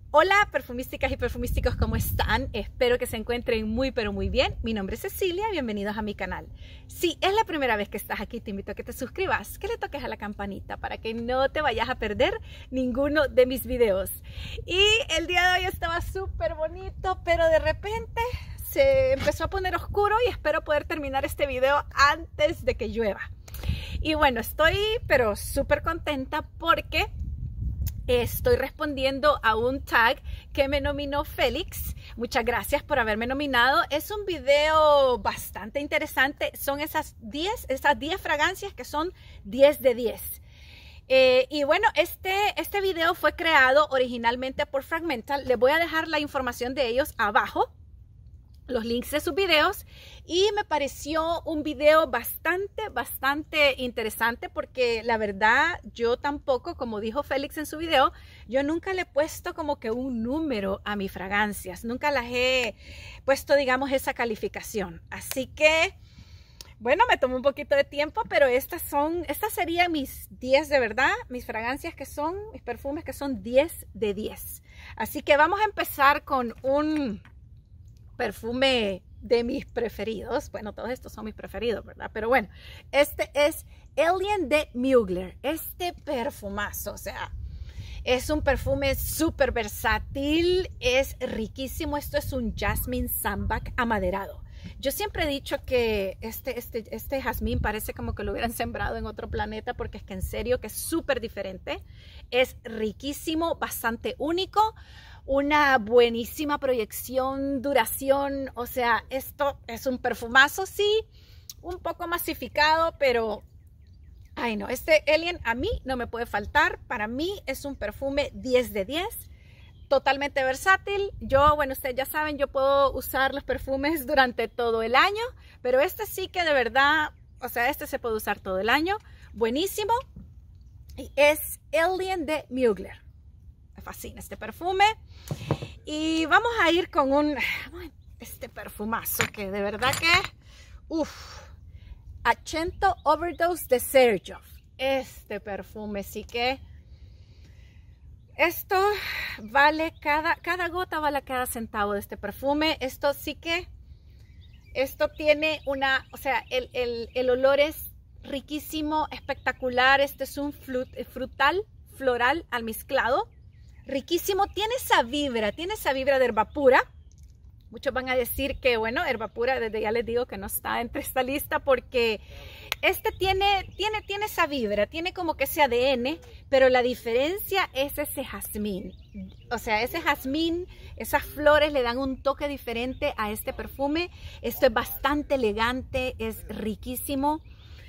Hola perfumísticas y perfumísticos, ¿cómo están? Espero que se encuentren muy pero muy bien. Mi nombre es Cecilia, bienvenidos a mi canal. Si es la primera vez que estás aquí, te invito a que te suscribas, que le toques a la campanita para que no te vayas a perder ninguno de mis videos. Y el día de hoy estaba súper bonito, pero de repente se empezó a poner oscuro y espero poder terminar este video antes de que llueva. Y bueno, estoy pero súper contenta porque estoy respondiendo a un tag que me nominó Félix. Muchas gracias por haberme nominado. Es un video bastante interesante. Son esas 10 fragancias que son 10 de 10. Y bueno, este video fue creado originalmente por Fragmental. Les voy a dejar la información de ellos abajo, los links de sus videos, y me pareció un video bastante interesante porque la verdad yo tampoco, como dijo Félix en su video, yo nunca le he puesto como que un número a mis fragancias, nunca las he puesto, digamos, esa calificación. Así que bueno, me tomó un poquito de tiempo, pero estas serían mis 10 de verdad, mis fragancias que son, mis perfumes que son 10 de 10. Así que vamos a empezar con un perfume de mis preferidos. Bueno, todos estos son mis preferidos, ¿verdad? Pero bueno, este es Alien de Mugler. Este perfumazo, o sea, es un perfume súper versátil, es riquísimo. Esto es un Jasmine Sambac amaderado. Yo siempre he dicho que este jazmín parece como que lo hubieran sembrado en otro planeta, porque es que en serio que es súper diferente. Es riquísimo, bastante único. Una buenísima proyección, duración, o sea, esto es un perfumazo, sí, un poco masificado, pero, ay no, este Alien a mí no me puede faltar. Para mí es un perfume 10 de 10, totalmente versátil. Yo, bueno, ustedes ya saben, yo puedo usar los perfumes durante todo el año, pero este sí que de verdad, o sea, este se puede usar todo el año, buenísimo, y es Alien de Mugler. Me fascina este perfume. Y vamos a ir con este perfumazo que de verdad que Accento Overdose de Sergio. Este perfume sí que esto vale cada gota, vale cada centavo de este perfume. Esto sí que tiene o sea, el olor es riquísimo, espectacular. Este es un floral almizclado, riquísimo. Tiene esa vibra de herba pura. Muchos van a decir que, bueno, herba pura, desde ya les digo que no está entre esta lista, porque este tiene esa vibra, tiene como que ese ADN, pero la diferencia es ese jazmín. O sea, ese jazmín, esas flores le dan un toque diferente a este perfume. Esto es bastante elegante, es riquísimo.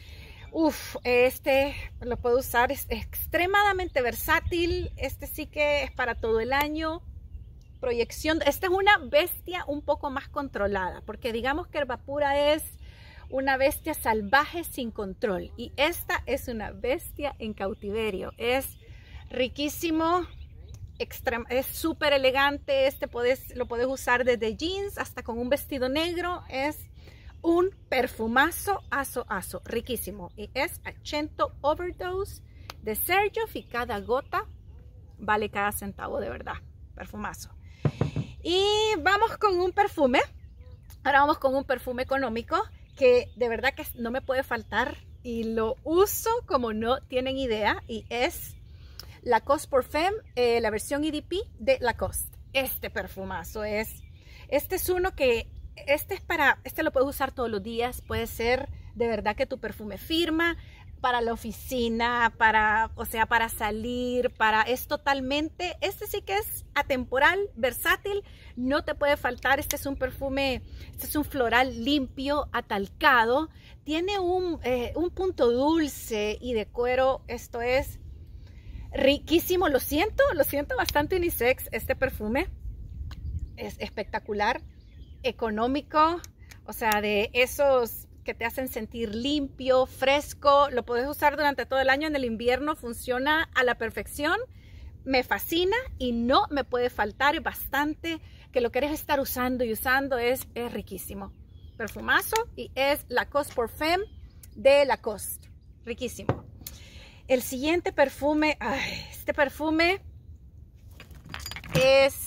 Este lo puedo usar, es extremadamente versátil. Este sí que es para todo el año. Proyección, esta es una bestia un poco más controlada, porque digamos que herba pura es una bestia salvaje sin control, y esta es una bestia en cautiverio. Es riquísimo, es súper elegante. Lo puedes usar desde jeans hasta con un vestido negro. Es un perfumazo, aso, riquísimo. Y es Accento Overdose de Sergio, y cada gota vale cada centavo, de verdad. Perfumazo. Y vamos con un perfume. Ahora vamos con un perfume económico que de verdad que no me puede faltar, y lo uso como no tienen idea, y es Lacoste Parfum, la versión EDP de Lacoste. Este perfumazo es uno que este lo puedes usar todos los días. Puede ser de verdad que tu perfume firma para la oficina, para salir, es totalmente, este sí que es atemporal, versátil, no te puede faltar. Este es un perfume, este es un floral limpio, atalcado, tiene un punto dulce y de cuero. Esto es riquísimo. Lo siento bastante unisex. Este perfume es espectacular, económico, o sea, de esos que te hacen sentir limpio, fresco. Lo puedes usar durante todo el año. En el invierno funciona a la perfección. Me fascina y no me puede faltar. Es bastante que lo quieres estar usando y usando. Es riquísimo. Perfumazo, y es Lacoste Parfum de Lacoste. Riquísimo. El siguiente perfume, este perfume es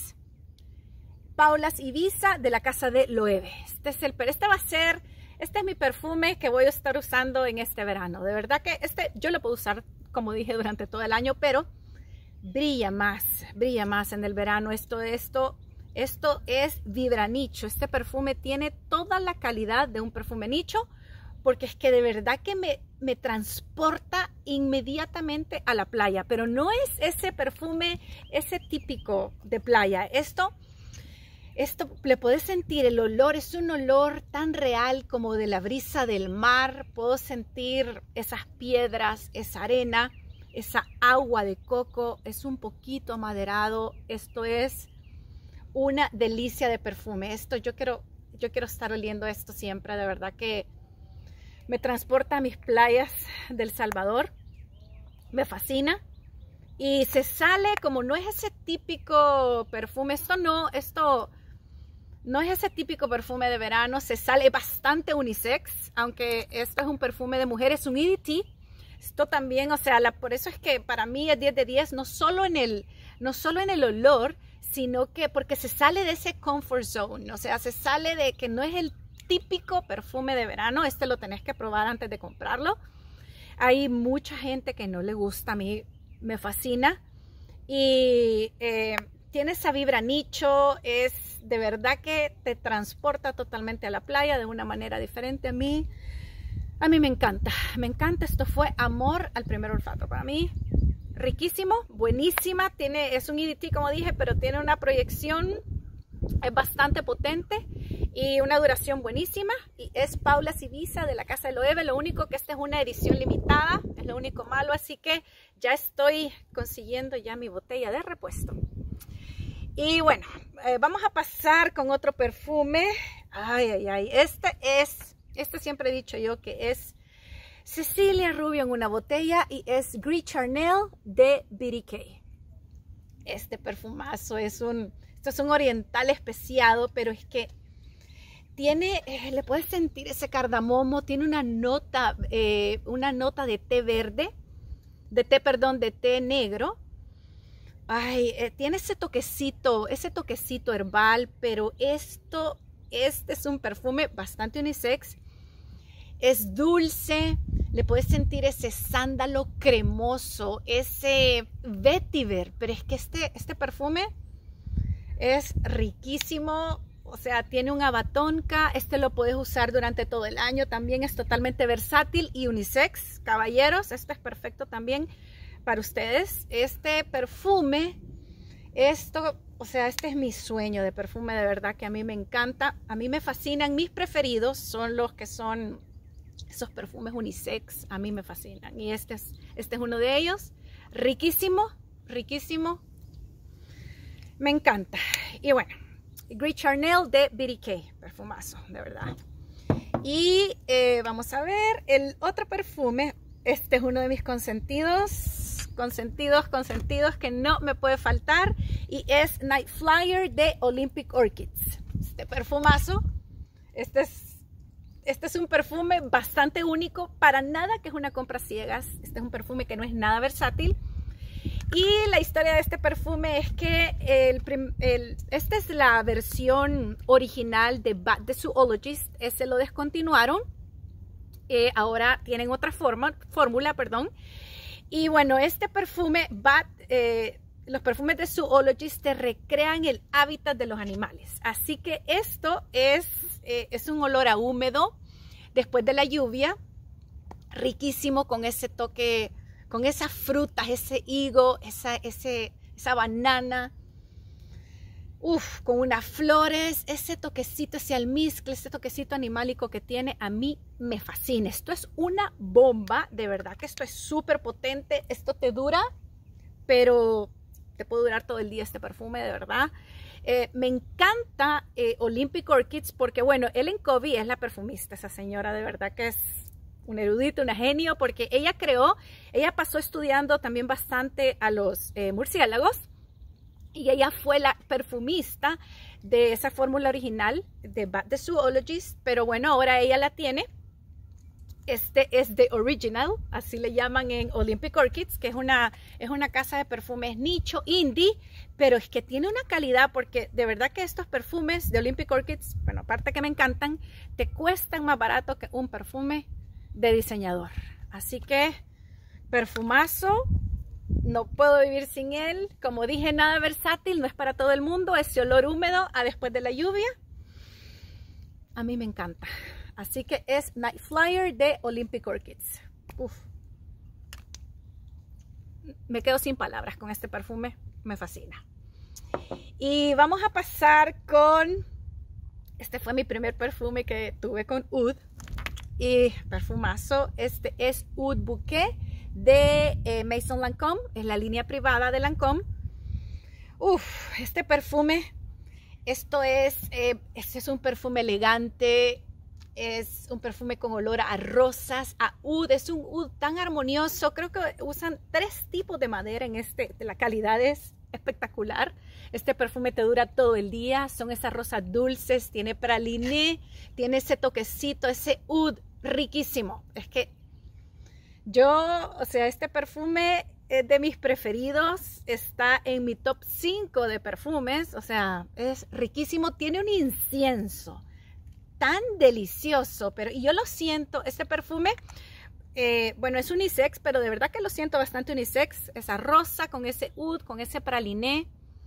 Paula's Ibiza de la casa de Loewe. Este es mi perfume que voy a estar usando en este verano. De verdad que yo lo puedo usar, como dije, durante todo el año, pero brilla más en el verano. Esto es Vibra Nicho. Este perfume tiene toda la calidad de un perfume nicho, porque es que de verdad que me transporta inmediatamente a la playa, pero no es ese perfume, ese típico de playa. Esto le puedes sentir el olor, es un olor tan real como de la brisa del mar. Puedo sentir esas piedras, esa arena, esa agua de coco, es un poquito amaderado. Esto es una delicia de perfume. Yo quiero estar oliendo esto siempre, de verdad que me transporta a mis playas del Salvador, me fascina. Y se sale, como no es ese típico perfume, esto no es ese típico perfume de verano, se sale bastante unisex, aunque esto es un perfume de mujer, es un EDT. Esto también, o sea, por eso es que para mí es 10 de 10, no solo en el olor, sino que porque se sale de ese comfort zone, o sea, se sale de que no es el típico perfume de verano. Este lo tenés que probar antes de comprarlo. Hay mucha gente que no le gusta, a mí me fascina. Y tiene esa vibra nicho, es de verdad que te transporta totalmente a la playa de una manera diferente. A mí me encanta, esto fue amor al primer olfato para mí. Riquísimo, buenísima, es un EDT como dije, pero tiene una proyección, es bastante potente y una duración buenísima, y es Paula's Ibiza de la casa de Loewe. Lo único que esta es una edición limitada, es lo único malo, así que ya estoy consiguiendo ya mi botella de repuesto. Y bueno, vamos a pasar con otro perfume. Este siempre he dicho yo que es Cecilia Rubio en una botella, y es Gris Charnel de BDK. Este perfumazo esto es un oriental especiado, pero es que le puedes sentir ese cardamomo, tiene una nota de té verde, de té negro. Tiene ese toquecito herbal, pero este es un perfume bastante unisex. Es dulce, le puedes sentir ese sándalo cremoso, ese vetiver, pero es que este perfume es riquísimo. O sea, tiene un abatonca, lo puedes usar durante todo el año, también es totalmente versátil y unisex. Caballeros, esto es perfecto también para ustedes. Este perfume, o sea, este es mi sueño de perfume, de verdad que a mí me encanta, a mí me fascinan. Mis preferidos son los que son esos perfumes unisex, a mí me fascinan, y este es uno de ellos. Riquísimo, me encanta. Y bueno, Gris Charnel de BDK, perfumazo, de verdad. Y vamos a ver el otro perfume. Este es uno de mis consentidos que no me puede faltar, y es Night Flyer de Olympic Orchids. Este perfumazo, este es un perfume bastante único, para nada que es una compra ciegas. Este es un perfume que no es nada versátil. Y la historia de este perfume es que esta es la versión original de Bad de Zoologist. Ese lo descontinuaron. Ahora tienen otra fórmula, perdón. Y bueno, este perfume, los perfumes de Zoologist te recrean el hábitat de los animales. Así que esto es un olor a húmedo después de la lluvia. Riquísimo, con ese toque, con esas frutas, ese higo, esa banana, con unas flores, ese toquecito, ese almizcle, ese toquecito animálico que tiene, a mí me fascina. Esto es una bomba, de verdad que esto es súper potente. Esto te dura, pero te puede durar todo el día este perfume, de verdad. Me encanta Olympic Orchids porque, bueno, Ellen Covey es la perfumista, esa señora de verdad que es un erudito, una genio, porque ella pasó estudiando también bastante a los murciélagos, y ella fue la perfumista de esa fórmula original de Zoologist, pero bueno, ahora ella la tiene Este es The Original, así le llaman en Olympic Orchids, que es una casa de perfumes nicho, indie, pero es que tiene una calidad, porque de verdad que estos perfumes de Olympic Orchids, bueno, aparte que me encantan, te cuestan más barato que un perfume de diseñador. Así que, perfumazo, no puedo vivir sin él. Como dije, nada versátil, no es para todo el mundo, ese olor húmedo a después de la lluvia, a mí me encanta. Así que es Night Flyer de Olympic Orchids. Uf. Me quedo sin palabras con este perfume, me fascina. Y vamos a pasar con, este fue mi primer perfume que tuve con Oud. Y perfumazo, este es Oud Bouquet de Maison Lancôme, es la línea privada de Lancôme. Uf, este perfume, este es un perfume elegante. Es un perfume con olor a rosas, a oud. Es un oud tan armonioso. Creo que usan 3 tipos de madera en la calidad es espectacular. Este perfume te dura todo el día. Son esas rosas dulces, tiene praliné, tiene ese toquecito, ese oud riquísimo. Es que este perfume es de mis preferidos. Está en mi top 5 de perfumes. O sea, es riquísimo. Tiene un incienso tan delicioso, pero yo lo siento, este perfume, bueno, es unisex, pero de verdad que lo siento bastante unisex, esa rosa con ese oud, con ese praliné.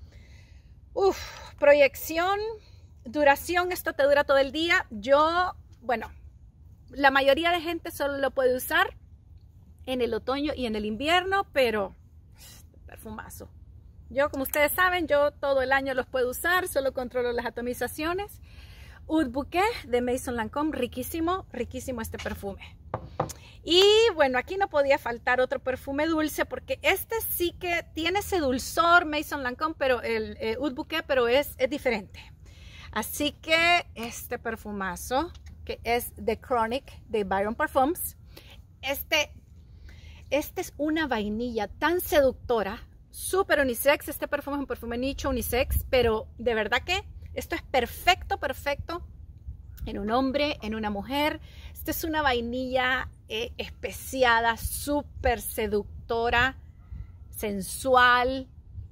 Uf, proyección, duración, esto te dura todo el día. Bueno, la mayoría de gente solo lo puede usar en el otoño y en el invierno, pero perfumazo. Yo, como ustedes saben, yo todo el año los puedo usar, solo controlo las atomizaciones. Oud Bouquet de Maison Lancôme, riquísimo, riquísimo este perfume. Y bueno, aquí no podía faltar otro perfume dulce, porque este sí que tiene ese dulzor Maison Lancôme, pero el Oud Bouquet, pero es diferente. Así que este perfumazo, que es The Chronic de Byron Parfums, este es una vainilla tan seductora, súper unisex. Este perfume es un perfume nicho unisex, pero de verdad que esto es perfecto, perfecto en un hombre, en una mujer. Esta es una vainilla especiada, súper seductora, sensual.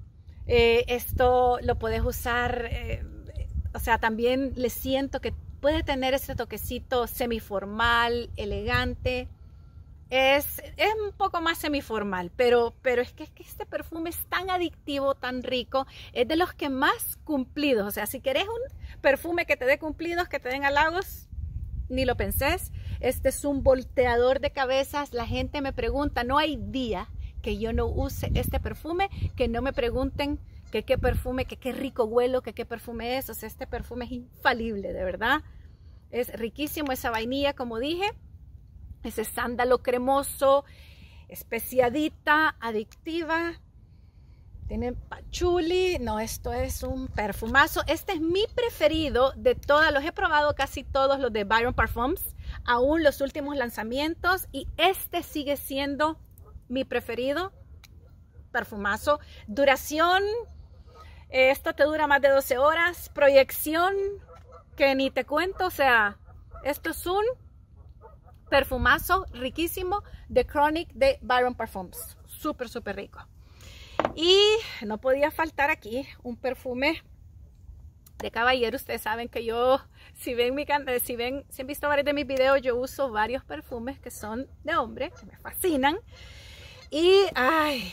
Esto lo puedes usar, o sea, también le siento que puede tener ese toquecito semiformal, elegante. Es un poco más semiformal, pero es que este perfume es tan adictivo, tan rico, es de los que más cumplidos. O sea, si querés un perfume que te dé cumplidos, que te den halagos, ni lo pensés. Este es un volteador de cabezas. La gente me pregunta, no hay día que yo no use este perfume, que no me pregunten que qué perfume, que qué rico huelo, que qué perfume es. O sea, este perfume es infalible, de verdad. Es riquísimo, esa vainilla, como dije. Ese sándalo cremoso, especiadita, adictiva. Tiene patchouli. No, esto es un perfumazo. Este es mi preferido de todos. Los he probado casi todos los de Byron Parfums, aún los últimos lanzamientos. Y este sigue siendo mi preferido. Perfumazo. Duración. Esto te dura más de 12 horas. Proyección, que ni te cuento. O sea, esto es un perfumazo riquísimo, The Chronic de Byron Parfums. Súper, súper rico. Y no podía faltar aquí un perfume de caballero. Ustedes saben que yo, si han visto varios de mis videos, yo uso varios perfumes que son de hombre, que me fascinan. Y, ay,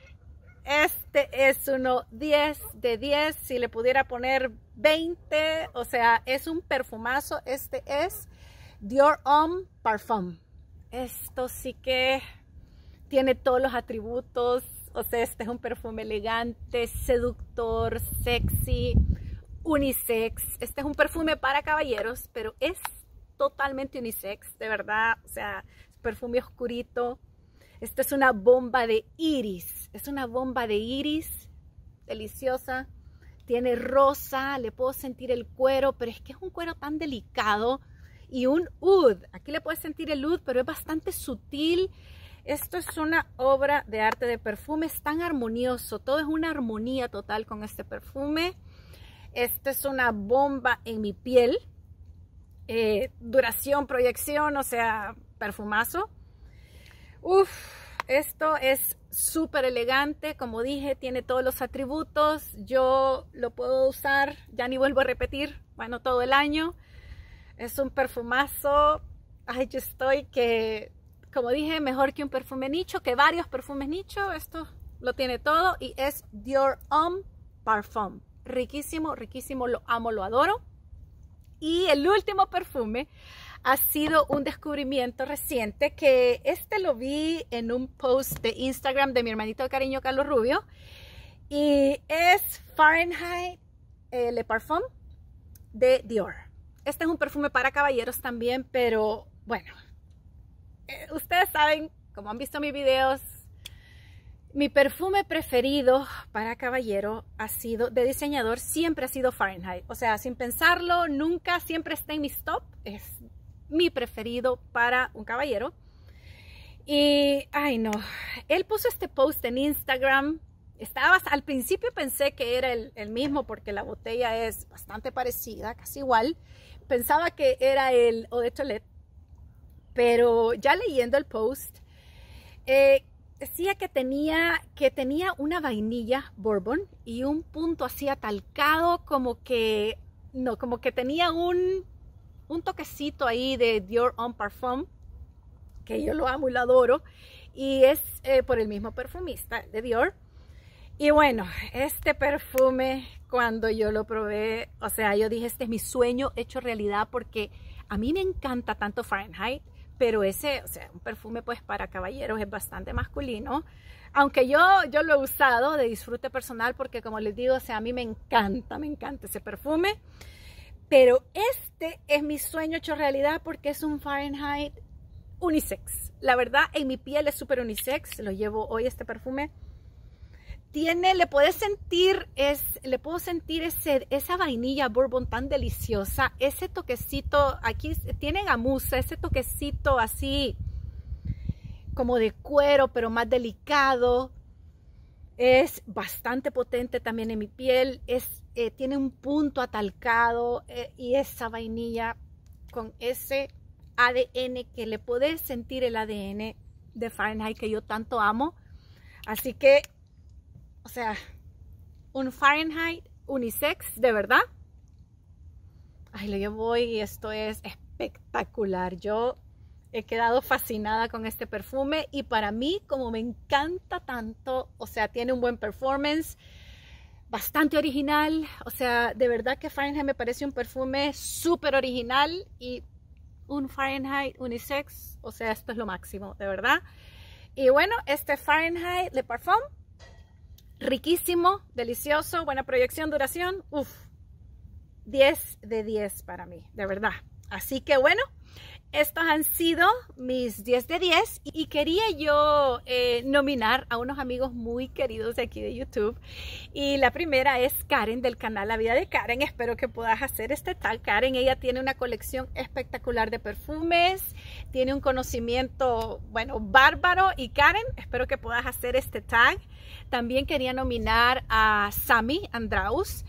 este es uno 10 de 10. Si le pudiera poner 20, o sea, es un perfumazo. Este es Dior Homme Parfum. Esto sí que tiene todos los atributos. O sea, este es un perfume elegante, seductor, sexy, unisex. Este es un perfume para caballeros, pero es totalmente unisex, de verdad. O sea, es perfume oscurito. Esta es una bomba de iris. Es una bomba de iris deliciosa. Tiene rosa, le puedo sentir el cuero, pero es que es un cuero tan delicado. Y un oud, aquí le puedes sentir el oud, pero es bastante sutil. Esto es una obra de arte de perfume, es tan armonioso, todo es una armonía total con este perfume. Esta es una bomba en mi piel. Duración, proyección, o sea, perfumazo. Uf, esto es súper elegante, como dije, tiene todos los atributos. Yo lo puedo usar, ya ni vuelvo a repetir, bueno, todo el año. Es un perfumazo. Ay, yo estoy que, como dije, mejor que un perfume nicho, que varios perfumes nicho. Esto lo tiene todo y es Dior Homme Parfum. Riquísimo, riquísimo, lo amo, lo adoro. Y el último perfume ha sido un descubrimiento reciente, que lo vi en un post de Instagram de mi hermanito de cariño Carlos Rubio, y es Fahrenheit Le Parfum de Dior. Este es un perfume para caballeros también, pero bueno, ustedes saben, como han visto mis videos, mi perfume preferido para caballero ha sido, de diseñador, siempre ha sido Fahrenheit. O sea, sin pensarlo, nunca, siempre está en mis top. Es mi preferido para un caballero. Y, ay no, él puso este post en Instagram. Al principio pensé que era el mismo porque la botella es bastante parecida, casi igual. Pensaba que era el Eau de Toilette, pero ya leyendo el post, decía que tenía una vainilla bourbon y un punto así atalcado, como que tenía un toquecito ahí de Dior Homme Parfum, que yo lo amo y lo adoro, y es por el mismo perfumista de Dior. Y bueno, este perfume, cuando yo lo probé, o sea, yo dije, este es mi sueño hecho realidad, porque a mí me encanta tanto Fahrenheit, pero ese, o sea, un perfume pues para caballeros es bastante masculino, aunque yo lo he usado de disfrute personal, porque como les digo, o sea, a mí me encanta ese perfume, pero este es mi sueño hecho realidad, porque es un Fahrenheit unisex. La verdad, en mi piel es súper unisex, lo llevo hoy este perfume. Le puedo sentir esa vainilla bourbon tan deliciosa, ese toquecito, aquí tiene gamuza, ese toquecito así como de cuero, pero más delicado. Es bastante potente también en mi piel, tiene un punto atalcado, y esa vainilla con ese ADN, que le podés sentir el ADN de Fahrenheit que yo tanto amo. Así que, o sea, un Fahrenheit unisex, de verdad. Ay, lo llevo hoy y esto es espectacular. Yo he quedado fascinada con este perfume, y para mí, como me encanta tanto, o sea, tiene un buen performance, bastante original. O sea, de verdad que Fahrenheit me parece un perfume súper original, y un Fahrenheit unisex, o sea, esto es lo máximo, de verdad. Y bueno, este Fahrenheit Le Parfum, riquísimo, delicioso, buena proyección, duración, 10 de 10 para mí, de verdad. Así que bueno, estos han sido mis 10 de 10, y quería yo nominar a unos amigos muy queridos de aquí de YouTube, y la primera es Karen, del canal La Vida de Karen. Espero que puedas hacer este tag. Karen, ella tiene una colección espectacular de perfumes, tiene un conocimiento, bueno, bárbaro, y Karen, espero que puedas hacer este tag. También quería nominar a Sammy Andraus.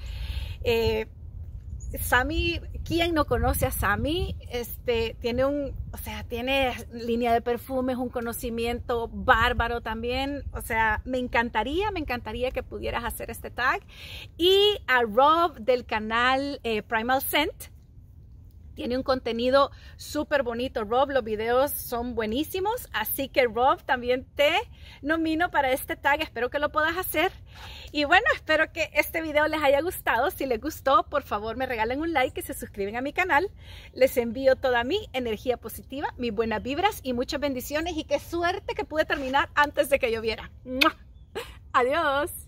Sammy, ¿quién no conoce a Sammy? Tiene tiene línea de perfumes, un conocimiento bárbaro también. O sea, me encantaría que pudieras hacer este tag. Y a Rob, del canal Primal Scent. Tiene un contenido súper bonito, Rob, los videos son buenísimos, así que Rob, también te nomino para este tag, espero que lo puedas hacer. Y bueno, espero que este video les haya gustado. Si les gustó, por favor me regalen un like y se suscriben a mi canal. Les envío toda mi energía positiva, mis buenas vibras y muchas bendiciones, y qué suerte que pude terminar antes de que lloviera. ¡Mua! Adiós.